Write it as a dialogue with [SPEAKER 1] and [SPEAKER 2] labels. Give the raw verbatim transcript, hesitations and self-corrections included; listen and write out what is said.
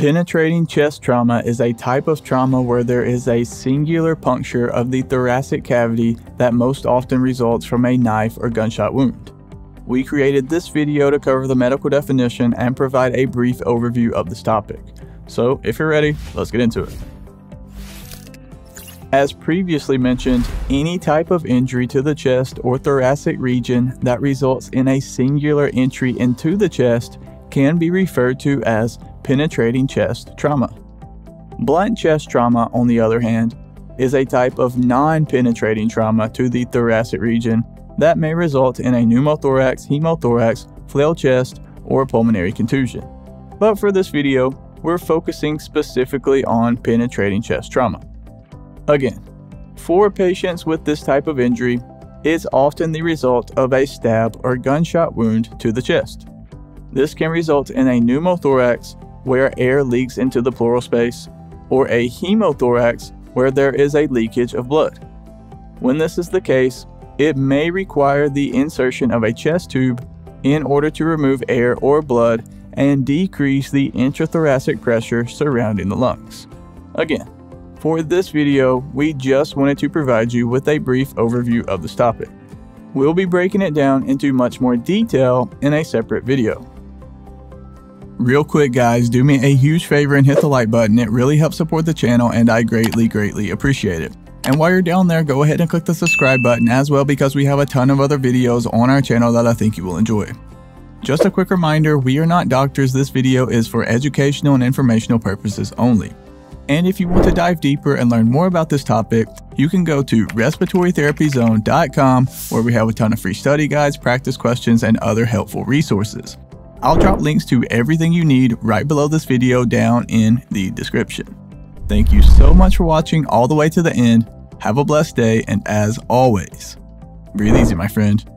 [SPEAKER 1] Penetrating chest trauma is a type of trauma where there is a singular puncture of the thoracic cavity that most often results from a knife or gunshot wound. We created this video to cover the medical definition and provide a brief overview of this topic. So if you're ready, let's get into it. As previously mentioned, any type of injury to the chest or thoracic region that results in a singular entry into the chest can be referred to as penetrating chest trauma. Blunt chest trauma, on the other hand, is a type of non-penetrating trauma to the thoracic region that may result in a pneumothorax, hemothorax, flail chest, or pulmonary contusion. But for this video, we're focusing specifically on penetrating chest trauma. Again, for patients with this type of injury, it's often the result of a stab or gunshot wound to the chest. This can result in a pneumothorax, where air leaks into the pleural space, or a hemothorax, where there is a leakage of blood. When this is the case, it may require the insertion of a chest tube in order to remove air or blood and decrease the intrathoracic pressure surrounding the lungs. Again, for this video, we just wanted to provide you with a brief overview of this topic. We'll be breaking it down into much more detail in a separate video. Real quick guys, do me a huge favor and hit the like button. It really helps support the channel and I greatly, greatly appreciate it. And while you're down there, go ahead and click the subscribe button as well, because we have a ton of other videos on our channel that I think you will enjoy. Just a quick reminder, we are not doctors. This video is for educational and informational purposes only. And if you want to dive deeper and learn more about this topic, you can go to respiratory therapy zone dot com, where we have a ton of free study guides, practice questions, and other helpful resources. I'll drop links to everything you need right below this video down in the description. Thank you so much for watching all the way to the end. Have a blessed day, and as always, breathe easy, my friend.